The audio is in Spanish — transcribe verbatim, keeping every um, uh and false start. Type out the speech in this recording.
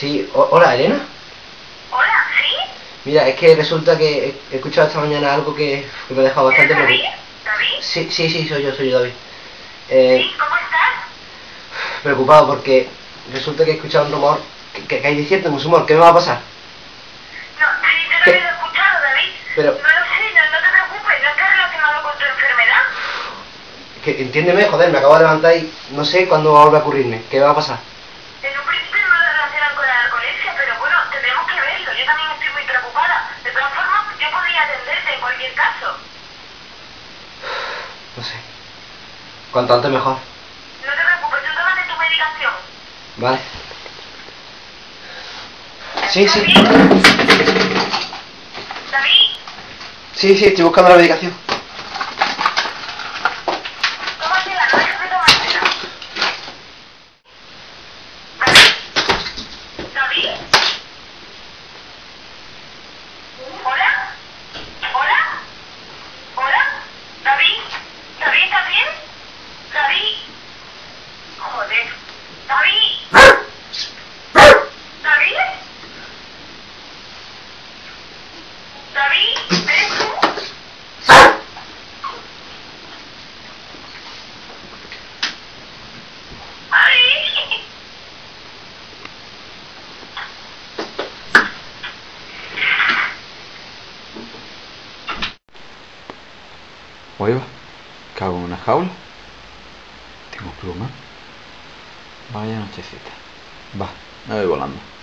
Sí, o- hola, Elena. Hola, ¿sí? Mira, es que resulta que he he escuchado esta mañana algo que, que me ha dejado ¿Eres bastante David? preocupado. ¿David? Sí, sí, sí, soy yo, soy yo, David. Eh, Sí, ¿cómo estás? preocupado porque resulta que he escuchado un rumor que, que, que hay de cierto en un rumor. ¿Qué me va a pasar? No, sí, yo ¿Qué? también lo he escuchado, David. Pero, No lo sé, no, no te preocupes, no está relacionado con tu enfermedad. que entiéndeme, joder, me acabo de levantar y no sé cuándo va a volver a ocurrirme. ¿Qué me va a pasar? En un principio no lo relacionan con la narcolepsia, pero bueno, tendremos que verlo. Yo también estoy muy preocupada. De todas formas, yo podría atenderte en cualquier caso. No sé. Cuanto antes mejor. No te preocupes, tú tómate tu medicación. Vale. Sí, sí. ¿David? ¿David? Sí, sí, estoy buscando la medicación. Tómatela, no dejes de tomártela. ¿David? ¿David? ¿Hola? ¿Hola? ¿Hola? ¿David? ¿David, estás bien? ¿David? Joder. ¿David? ¿David? ¿David? ¿Eres tú? ¡Ay! Oye, va, cago en una jaula. Tengo pluma. Vaya nochecita. Va, me voy volando.